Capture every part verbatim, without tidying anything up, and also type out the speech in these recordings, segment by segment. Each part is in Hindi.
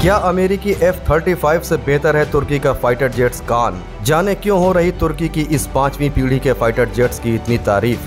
क्या अमेरिकी एफ थर्टी फाइव से बेहतर है तुर्की का फाइटर जेट्स कान? जाने क्यों हो रही तुर्की की इस पांचवी पीढ़ी के फाइटर जेट्स की इतनी तारीफ।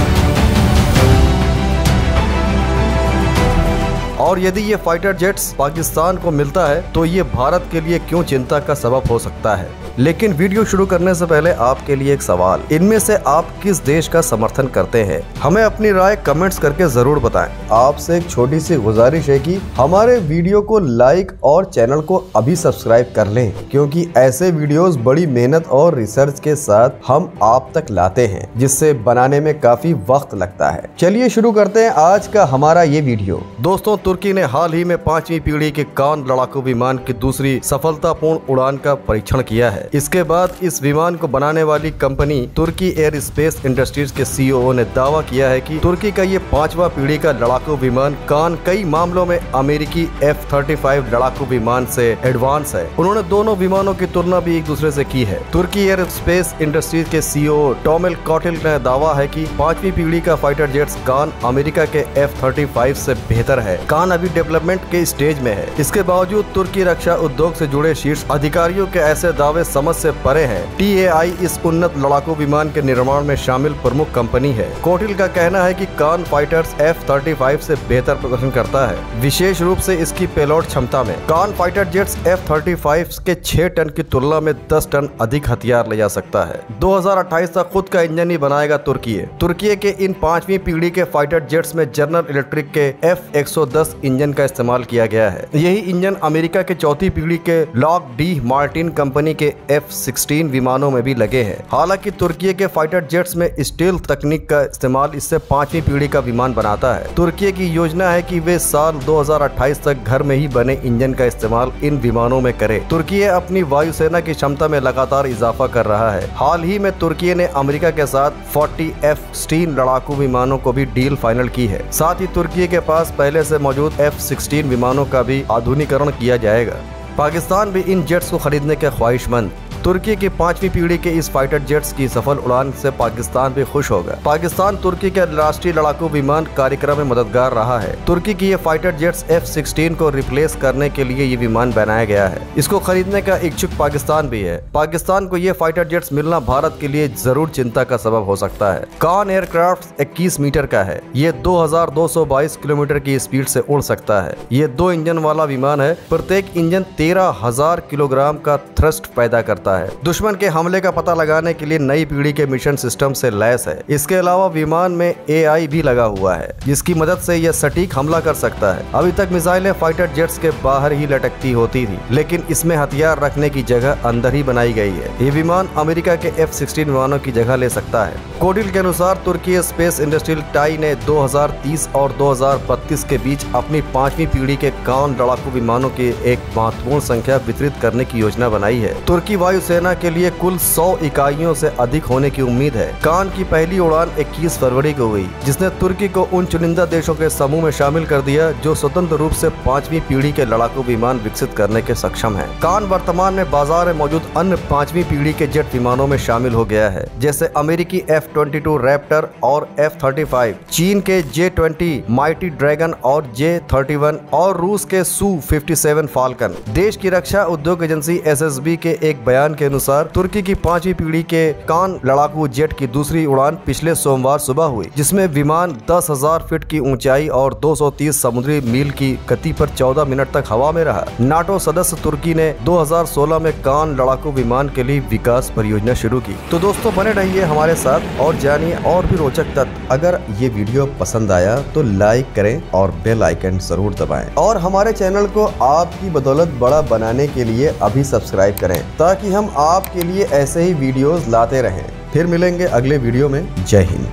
और यदि ये फाइटर जेट्स पाकिस्तान को मिलता है तो ये भारत के लिए क्यों चिंता का सबब हो सकता है। लेकिन वीडियो शुरू करने से पहले आपके लिए एक सवाल, इनमें से आप किस देश का समर्थन करते हैं? हमें अपनी राय कमेंट्स करके जरूर बताएं। आपसे एक छोटी सी गुजारिश है कि हमारे वीडियो को लाइक और चैनल को अभी सब्सक्राइब कर लें, क्योंकि ऐसे वीडियोस बड़ी मेहनत और रिसर्च के साथ हम आप तक लाते हैं, जिससे बनाने में काफी वक्त लगता है। चलिए शुरू करते हैं आज का हमारा ये वीडियो। दोस्तों, तुर्की ने हाल ही में पांचवी पीढ़ी के कान लड़ाकू विमान की दूसरी सफलतापूर्ण उड़ान का परीक्षण किया है। इसके बाद इस विमान को बनाने वाली कंपनी तुर्की एयर स्पेस इंडस्ट्रीज के सीईओ ने दावा किया है कि तुर्की का ये पांचवा पीढ़ी का लड़ाकू विमान कान कई मामलों में अमेरिकी एफ थर्टी फाइव लड़ाकू विमान से एडवांस है। उन्होंने दोनों विमानों की तुलना भी एक दूसरे से की है। तुर्की एयर स्पेस इंडस्ट्रीज के सीईओ टॉमेल कॉटिल ने दावा है कि पांचवी पीढ़ी का फाइटर जेट्स कान अमेरिका के एफ थर्टी फाइव से बेहतर है। कान अभी डेवलपमेंट के स्टेज में है। इसके बावजूद तुर्की रक्षा उद्योग से जुड़े शीर्ष अधिकारियों के ऐसे दावे समझ से परे हैं। टी ए आई इस उन्नत लड़ाकू विमान के निर्माण में शामिल प्रमुख कंपनी है। कोटिल का कहना है कि Kaan fighters F thirty five से बेहतर प्रदर्शन करता है, विशेष रूप से इसकी पेलोड क्षमता में। Kaan fighter jets F thirty five के छह टन की तुलना में दस टन अधिक हथियार ले जा सकता है। दो हज़ार अट्ठाईस तक खुद का इंजन ही बनाएगा तुर्की। तुर्की के इन पांचवी पीढ़ी के फाइटर जेट्स में जनरल इलेक्ट्रिक के एफ एक सौ दस इंजन का इस्तेमाल किया गया है। यही इंजन अमेरिका के चौथी पीढ़ी के लॉकहीड मार्टिन कंपनी के एफ सिक्सटीन विमानों में भी लगे हैं। हालांकि तुर्की के फाइटर जेट्स में स्टील्थ तकनीक का इस्तेमाल इससे पांचवी पीढ़ी का विमान बनाता है। तुर्की की योजना है कि वे साल दो हज़ार अट्ठाईस तक घर में ही बने इंजन का इस्तेमाल इन विमानों में करे। तुर्की अपनी वायुसेना की क्षमता में लगातार इजाफा कर रहा है। हाल ही में तुर्की ने अमेरिका के साथ चालीस एफ सिक्सटीन लड़ाकू विमानों को भी डील फाइनल की है। साथ ही तुर्की के पास पहले से मौजूद एफ सिक्सटीन विमानों का भी आधुनिकीकरण किया जाएगा। पाकिस्तान भी इन जेट्स को खरीदने के ख्वाहिशमंद। तुर्की की पांचवी पीढ़ी के इस फाइटर जेट्स की सफल उड़ान से पाकिस्तान भी खुश होगा। पाकिस्तान तुर्की के राष्ट्रीय लड़ाकू विमान कार्यक्रम में मददगार रहा है। तुर्की की ये फाइटर जेट्स एफ सिक्सटीन को रिप्लेस करने के लिए ये विमान बनाया गया है। इसको खरीदने का इच्छुक पाकिस्तान भी है। पाकिस्तान को ये फाइटर जेट्स मिलना भारत के लिए जरूर चिंता का सबब हो सकता है। कान एयरक्राफ्ट इक्कीस मीटर का है। ये दो हज़ार दो सौ बाईस किलोमीटर की स्पीड से उड़ सकता है। ये दो इंजन वाला विमान है। प्रत्येक इंजन तेरह हजार किलोग्राम का थ्रस्ट पैदा करता है। दुश्मन के हमले का पता लगाने के लिए नई पीढ़ी के मिशन सिस्टम से लैस है। इसके अलावा विमान में ए आई भी लगा हुआ है, जिसकी मदद से यह सटीक हमला कर सकता है। अभी तक मिसाइलें फाइटर जेट्स के बाहर ही लटकती होती थी, लेकिन इसमें हथियार रखने की जगह अंदर ही बनाई गई है। ये विमान अमेरिका के एफ सिक्सटीन विमानों की जगह ले सकता है। कोडिल के अनुसार तुर्की स्पेस इंडस्ट्रियल टाई ने दो हज़ार तीस और दो हज़ार बत्तीस के बीच अपनी पांचवी पीढ़ी के कान लड़ाकू विमानों की एक महत्वपूर्ण संख्या वितरित करने की योजना बनाई है। तुर्की वायु सेना के लिए कुल सौ इकाइयों से अधिक होने की उम्मीद है। कान की पहली उड़ान इक्कीस फरवरी को हुई, जिसने तुर्की को उन चुनिंदा देशों के समूह में शामिल कर दिया जो स्वतंत्र रूप से पांचवी पीढ़ी के लड़ाकू विमान विकसित करने के सक्षम हैं। कान वर्तमान में बाजार में मौजूद अन्य पांचवी पीढ़ी के जेट विमानों में शामिल हो गया है, जैसे अमेरिकी एफ ट्वेंटी टू रैप्टर और एफ थर्टी फाइव, चीन के जे ट्वेंटी माइटी ड्रैगन और जे थर्टी वन और रूस के सू फिफ्टी सेवन फाल्कन। देश की रक्षा उद्योग एजेंसी एस एस बी के एक बयान के अनुसार तुर्की की पांचवी पीढ़ी के कान लड़ाकू जेट की दूसरी उड़ान पिछले सोमवार सुबह हुई, जिसमें विमान दस हज़ार फीट की ऊंचाई और दो सौ तीस समुद्री मील की गति पर चौदह मिनट तक हवा में रहा। नाटो सदस्य तुर्की ने दो हज़ार सोलह में कान लड़ाकू विमान के लिए विकास परियोजना शुरू की। तो दोस्तों, बने रहिए हमारे साथ और जानिए और भी रोचक तथ्य। अगर ये वीडियो पसंद आया तो लाइक करें और बेल आइकन जरूर दबाएं और हमारे चैनल को आपकी बदौलत बड़ा बनाने के लिए अभी सब्सक्राइब करें, ताकि हम आपके लिए ऐसे ही वीडियोस लाते रहें। फिर मिलेंगे अगले वीडियो में। जय हिंद।